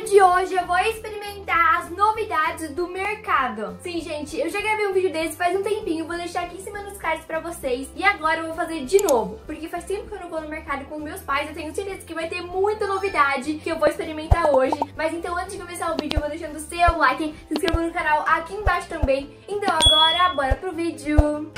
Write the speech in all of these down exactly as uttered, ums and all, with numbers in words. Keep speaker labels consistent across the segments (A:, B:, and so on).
A: de hoje eu vou experimentar as novidades do mercado. Sim, gente, eu já gravei um vídeo desse faz um tempinho, vou deixar aqui em cima nos cards pra vocês. E agora eu vou fazer de novo, porque faz tempo que eu não vou no mercado com meus pais. Eu tenho certeza que vai ter muita novidade que eu vou experimentar hoje. Mas então, antes de começar o vídeo, eu vou deixando o seu like, se inscreva no canal aqui embaixo também. Então agora, bora pro vídeo!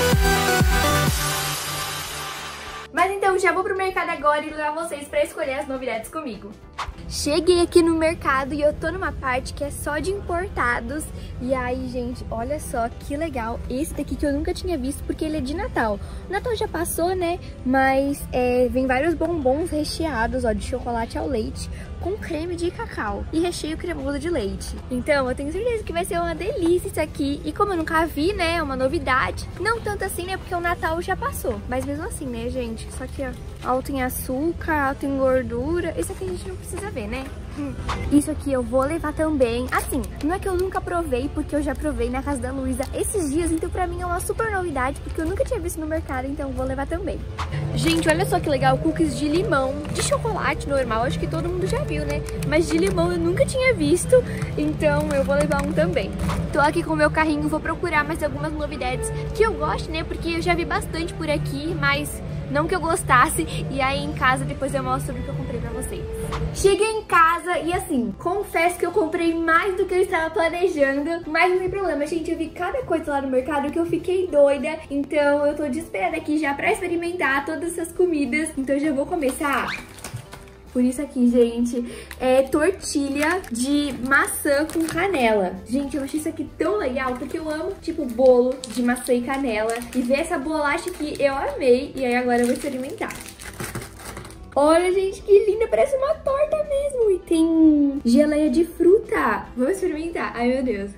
A: Mas então, já vou pro mercado agora e levar vocês pra escolher as novidades comigo. Cheguei aqui no mercado e eu tô numa parte que é só de importados. E aí, gente, olha só que legal. Esse daqui que eu nunca tinha visto porque ele é de Natal. O Natal já passou, né? Mas é, vem vários bombons recheados, ó, de chocolate ao leite com creme de cacau e recheio cremoso de leite. Então, eu tenho certeza que vai ser uma delícia isso aqui. E como eu nunca vi, né, é uma novidade. Não tanto assim, né, porque o Natal já passou. Mas mesmo assim, né, gente? Só que, ó, alto em açúcar, alto em gordura. Isso aqui a gente não precisa ver, né? Hum. Isso aqui eu vou levar também. Assim, não é que eu nunca provei, porque eu já provei na casa da Luísa esses dias. Então pra mim é uma super novidade, porque eu nunca tinha visto no mercado. Então eu vou levar também. Gente, olha só que legal, cookies de limão. De chocolate normal, acho que todo mundo já viu, né? Mas de limão eu nunca tinha visto. Então eu vou levar um também. Tô aqui com o meu carrinho, vou procurar mais algumas novidades que eu gosto, né? Porque eu já vi bastante por aqui, mas não que eu gostasse. E aí em casa depois eu mostro o que eu comprei pra vocês. Cheguei em casa e assim, confesso que eu comprei mais do que eu estava planejando. Mas não tem problema, gente, eu vi cada coisa lá no mercado que eu fiquei doida. Então eu tô desesperada aqui já pra experimentar todas essas comidas. Então eu já vou começar por isso aqui, gente, é tortilha de maçã com canela. Gente, eu achei isso aqui tão legal, porque eu amo, tipo, bolo de maçã e canela. E ver essa bolacha aqui, eu amei. E aí agora eu vou experimentar. Olha, gente, que linda, parece uma torta mesmo. E tem geleia de fruta. Vamos experimentar. Ai, meu Deus.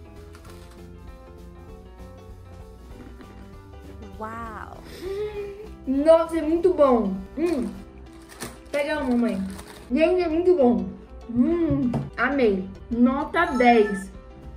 A: Uau. Nossa, é muito bom. Hum. Pega uma, mamãe. Gente, é muito bom. Hum, amei. Nota dez.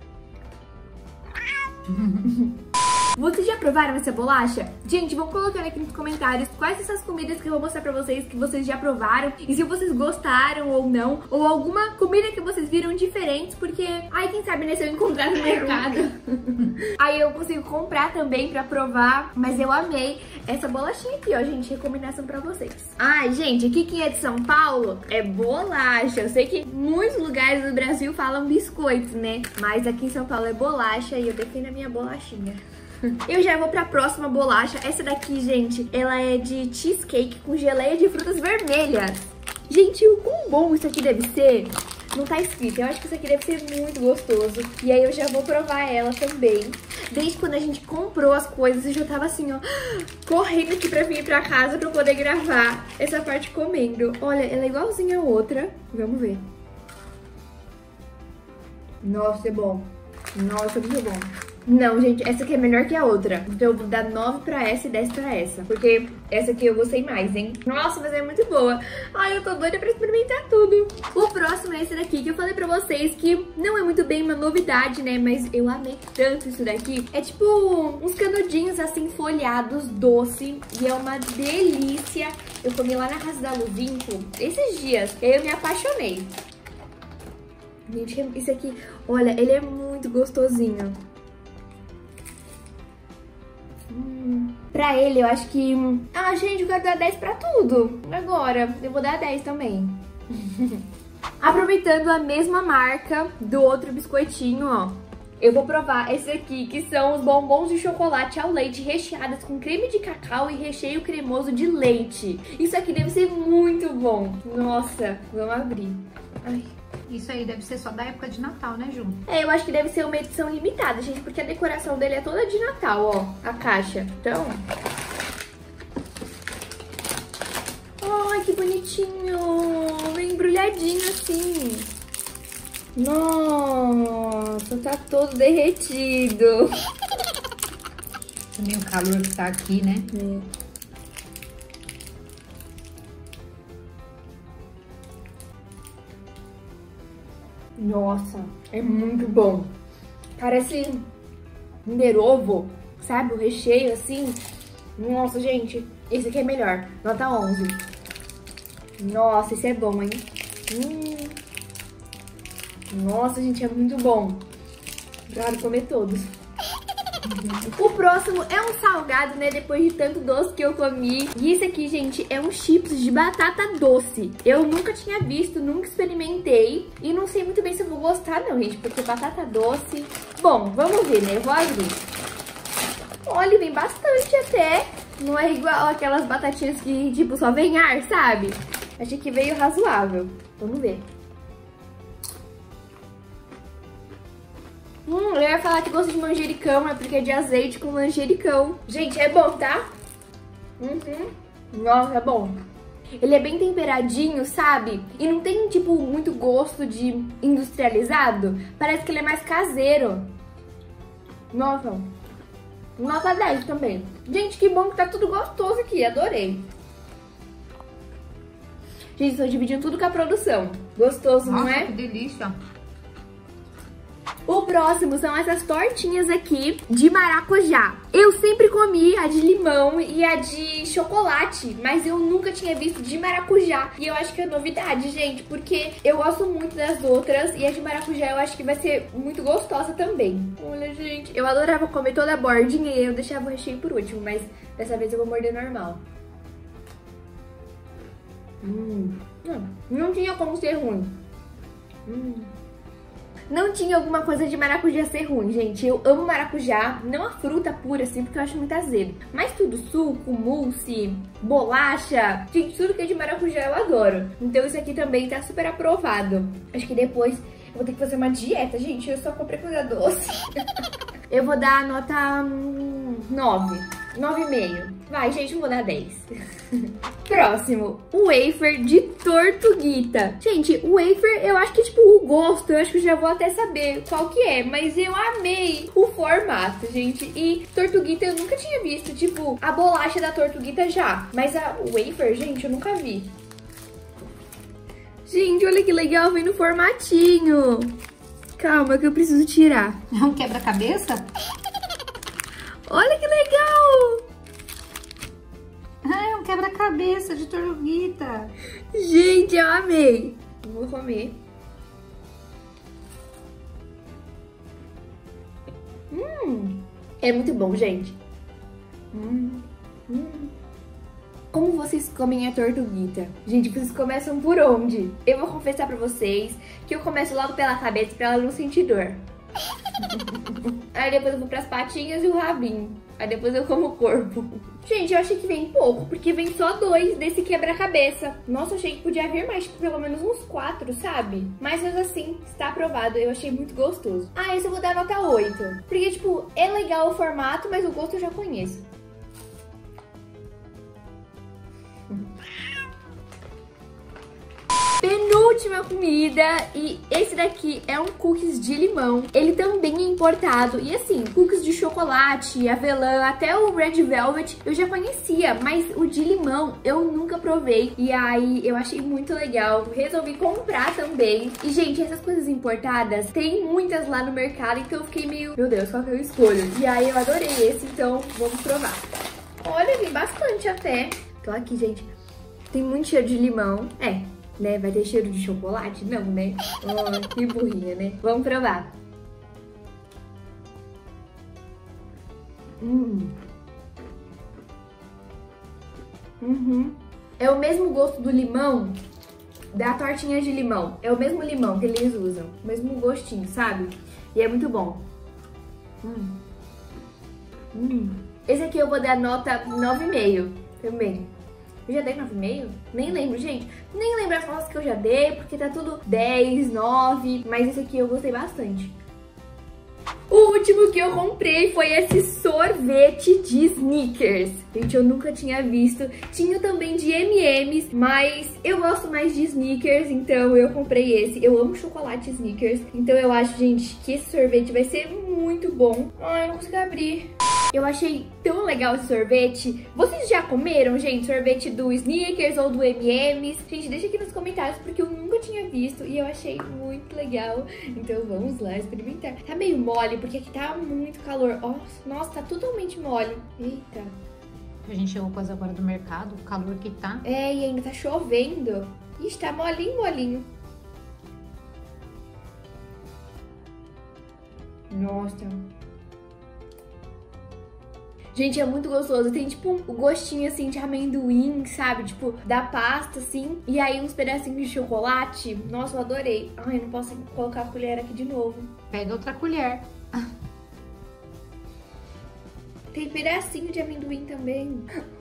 A: Vocês já provaram essa bolacha? Gente, vão colocando aqui nos comentários quais essas comidas que eu vou mostrar pra vocês que vocês já provaram. E se vocês gostaram ou não. Ou alguma comida que vocês viram diferentes. Porque, ai, quem sabe, né, se eu encontrar no mercado. Aí eu consigo comprar também pra provar. Mas eu amei essa bolachinha aqui, ó, gente. Recomendação pra vocês. Ai, gente, aqui quem é de São Paulo é bolacha. Eu sei que muitos lugares do Brasil falam biscoitos, né? Mas aqui em São Paulo é bolacha e eu defendo a minha bolachinha. Eu já vou pra próxima bolacha. Essa daqui, gente, ela é de cheesecake com geleia de frutas vermelhas. Gente, o quão bom isso aqui deve ser, não tá escrito. Eu acho que isso aqui deve ser muito gostoso. E aí eu já vou provar ela também. Desde quando a gente comprou as coisas, eu já tava assim, ó, correndo aqui pra vir pra casa pra eu poder gravar essa parte comendo. Olha, ela é igualzinha a outra. Vamos ver. Nossa, é bom. Nossa, é muito bom. Não, gente, essa aqui é melhor que a outra. Então eu vou dar nove pra essa e dez pra essa. Porque essa aqui eu gostei mais, hein? Nossa, mas é muito boa. Ai, eu tô doida pra experimentar tudo. O próximo é esse daqui, que eu falei pra vocês que não é muito bem uma novidade, né? Mas eu amei tanto isso daqui. É tipo uns canudinhos assim, folhados, doce. E é uma delícia. Eu comi lá na casa da Luvinco esses dias. Eu me apaixonei. Gente, isso aqui, olha, ele é muito gostosinho. Hum, pra ele, eu acho que... Ah, gente, eu quero dar dez pra tudo. Agora, eu vou dar dez também. Aproveitando a mesma marca do outro biscoitinho, ó. Eu vou provar esse aqui, que são os bombons de chocolate ao leite recheados com creme de cacau e recheio cremoso de leite. Isso aqui deve ser muito bom. Nossa, vamos abrir. Ai.
B: Isso aí deve ser só da época de Natal, né, Ju?
A: É, eu acho que deve ser uma edição limitada, gente, porque a decoração dele é toda de Natal, ó, a caixa. Então... Ai, que bonitinho! Bem embrulhadinho assim. Nossa, tá todo derretido.
B: Também o calor que tá aqui, né?
A: É. Nossa, é muito bom. Parece Kinder Ovo, sabe? O recheio assim. Nossa, gente, esse aqui é melhor. Nota onze. Nossa, esse é bom, hein? Hum. Nossa, gente, é muito bom. Quero comer todos. O próximo é um salgado, né? Depois de tanto doce que eu comi. E esse aqui, gente, é um chips de batata doce. Eu nunca tinha visto, nunca experimentei. E não sei muito bem se eu vou gostar não, gente. Porque batata doce... Bom, vamos ver, né? Eu vou abrir. Olha, vem bastante até. Não é igual aquelas batatinhas que, tipo, só vem ar, sabe? Achei que veio razoável. Vamos ver. Hum, eu ia falar que gosto de manjericão, é porque é de azeite com manjericão. Gente, é bom, tá? Uhum. Nossa, é bom. Ele é bem temperadinho, sabe? E não tem, tipo, muito gosto de industrializado. Parece que ele é mais caseiro. Nossa. Nota dez também. Gente, que bom que tá tudo gostoso aqui. Adorei. Gente, tô dividindo tudo com a produção. Gostoso,
B: Nossa,
A: não é?
B: Que delícia.
A: O próximo são essas tortinhas aqui de maracujá. Eu sempre comi a de limão e a de chocolate, mas eu nunca tinha visto de maracujá. E eu acho que é novidade, gente, porque eu gosto muito das outras e a de maracujá eu acho que vai ser muito gostosa também. Olha, gente, eu adorava comer toda a bordinha e eu deixava o recheio por último, mas dessa vez eu vou morder normal. Hum, não, não tinha como ser ruim. Hum. Não tinha alguma coisa de maracujá ser ruim, gente. Eu amo maracujá, não a fruta pura, assim, porque eu acho muito azedo. Mas tudo, suco, mousse, bolacha, gente, tudo que é de maracujá eu adoro. Então isso aqui também tá super aprovado. Acho que depois eu vou ter que fazer uma dieta, gente. Eu só comprei coisa doce. Eu vou dar a nota hum, nove. nove vírgula cinco. Vai, gente, não vou dar dez. Próximo, o wafer de tortuguita. Gente, o wafer, eu acho que, tipo, o gosto, eu acho que eu já vou até saber qual que é. Mas eu amei o formato, gente. E tortuguita eu nunca tinha visto. Tipo, a bolacha da tortuguita já. Mas a wafer, gente, eu nunca vi. Gente, olha que legal, vem no formatinho. Calma que eu preciso tirar.
B: É um quebra-cabeça?
A: Olha que legal!
B: Ah, é um quebra-cabeça de tortuguita.
A: Gente, eu amei. Vou comer. Hum, é muito bom, gente. Hum, hum. Como vocês comem a tortuguita? Gente, vocês começam por onde? Eu vou confessar pra vocês que eu começo logo pela cabeça pra ela não sentir dor. Aí depois eu vou pras patinhas e o rabinho. Aí depois eu como o corpo. Gente, eu achei que vem pouco, porque vem só dois desse quebra-cabeça. Nossa, eu achei que podia vir mais, tipo, pelo menos uns quatro, sabe? Mas mesmo assim, está aprovado. Eu achei muito gostoso. Ah, esse eu vou dar nota oito. Porque, tipo, é legal o formato, mas o gosto eu já conheço. Penúltima comida, e esse daqui é um cookies de limão. Ele também é importado. E assim, cookies de chocolate, avelã, até o Red Velvet eu já conhecia, mas o de limão eu nunca provei. E aí eu achei muito legal, resolvi comprar também. E gente, essas coisas importadas, tem muitas lá no mercado, então eu fiquei meio, meu Deus, qual que eu escolho? E aí eu adorei esse, então vamos provar. Olha, vem bastante até. Tô aqui, gente. Tem muito cheiro de limão. É, né? Vai ter cheiro de chocolate? Não, né? Oh, que burrinha, né? Vamos provar. Hum. Uhum. É o mesmo gosto do limão, da tortinha de limão. É o mesmo limão que eles usam. O mesmo gostinho, sabe? E é muito bom. Hum. Hum. Esse aqui eu vou dar nota nove vírgula cinco também. Eu já dei nove vírgula cinco? Nem lembro, gente. Nem lembro as notas que eu já dei, porque tá tudo dez, nove. Mas esse aqui eu gostei bastante. O último que eu comprei foi esse sorvete de Snickers. Gente, eu nunca tinha visto. Tinha também de M e M's, mas eu gosto mais de Snickers, então eu comprei esse. Eu amo chocolate Snickers, então eu acho, gente, que esse sorvete vai ser muito bom. Ai, eu não consigo abrir. Eu achei tão legal esse sorvete. Vocês já comeram, gente, sorvete do Snickers ou do M e M's? Gente, deixa aqui nos comentários, porque eu nunca tinha visto e eu achei muito legal. Então vamos lá experimentar. Tá meio mole, porque aqui tá muito calor. Oh, nossa, tá totalmente mole. Eita.
B: A gente chegou quase agora do mercado, o calor que tá.
A: É, e ainda tá chovendo. Ixi, tá molinho, molinho.
B: Nossa.
A: Gente, é muito gostoso. Tem, tipo, o gostinho, assim, de amendoim, sabe? Tipo, da pasta, assim. E aí, uns pedacinhos de chocolate. Nossa, eu adorei. Ai, não posso colocar a colher aqui de novo.
B: Pega outra colher.
A: Tem pedacinho de amendoim também.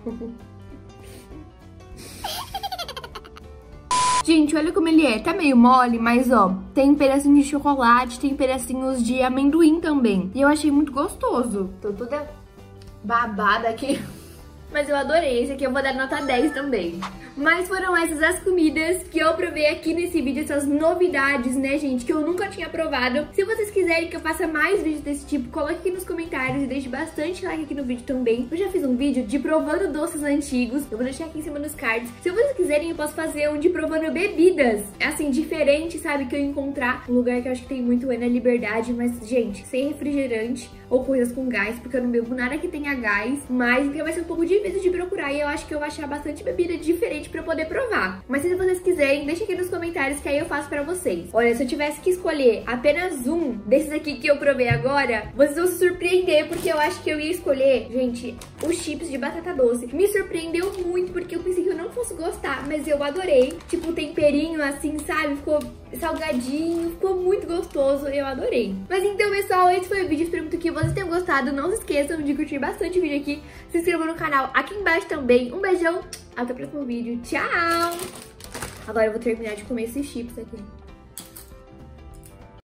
A: Gente, olha como ele é. Tá meio mole, mas, ó, tem pedacinhos de chocolate, tem pedacinhos de amendoim também. E eu achei muito gostoso. Tô toda babada aqui. Mas eu adorei. Esse aqui eu vou dar nota dez também. Mas foram essas as comidas que eu provei aqui nesse vídeo, essas novidades, né, gente, que eu nunca tinha provado. Se vocês quiserem que eu faça mais vídeos desse tipo, coloque aqui nos comentários e deixe bastante like aqui no vídeo também. Eu já fiz um vídeo de provando doces antigos, eu vou deixar aqui em cima nos cards. Se vocês quiserem, eu posso fazer um de provando bebidas, assim, diferente, sabe, que eu encontrar. Um lugar que eu acho que tem muito é na Liberdade, mas, gente, sem refrigerante ou coisas com gás, porque eu não bebo nada que tenha gás, mas então vai ser um pouco difícil de procurar e eu acho que eu vou achar bastante bebida diferente pra eu poder provar. Mas se vocês quiserem, deixa aqui nos comentários que aí eu faço pra vocês. Olha, se eu tivesse que escolher apenas um desses aqui que eu provei agora, vocês vão se surpreender, porque eu acho que eu ia escolher, gente, os chips de batata doce. Me surpreendeu muito, porque eu pensei que eu não fosse gostar, mas eu adorei. Tipo, o temperinho assim, sabe? Ficou salgadinho, ficou muito gostoso, eu adorei. Mas então, pessoal, esse foi o vídeo, espero muito que vocês tenham gostado. Não se esqueçam de curtir bastante o vídeo aqui, se inscrevam no canal aqui embaixo também. Um beijão, até o próximo vídeo, tchau! Agora eu vou terminar de comer esses chips aqui.